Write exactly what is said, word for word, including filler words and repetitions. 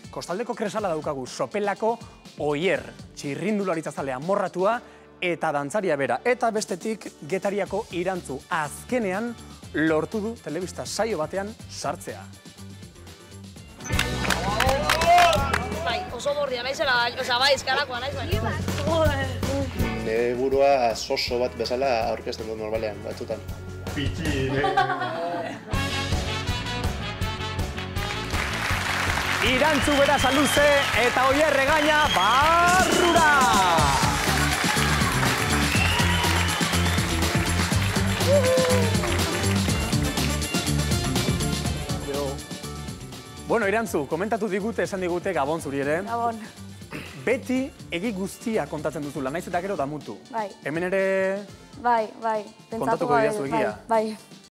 Kostaldeko kresala daukagu, sopelako Oier, txirrindularitza zalea morratua eta dantzaria bera. Eta bestetik, Getariako Irantzu azkenean lortu du telebista saio batean sartzea. Bai, oso bordia naizela, oza, bai, eskarakoa naiz, baina. Nire burua soso bat bezala aurkezten dut normalean, batzutan. Pitxin, Irantzu bera saluze eta Oier regaña barrura! Bueno, Irantzu, komentatu digute, esan digute Gabon zuri ere. Gabon. Beti egi guztia kontatzen duzula, naiz eta gero damutu. Bai. Hemen ere Bai, bai. kontatuko didazu egia. Bai.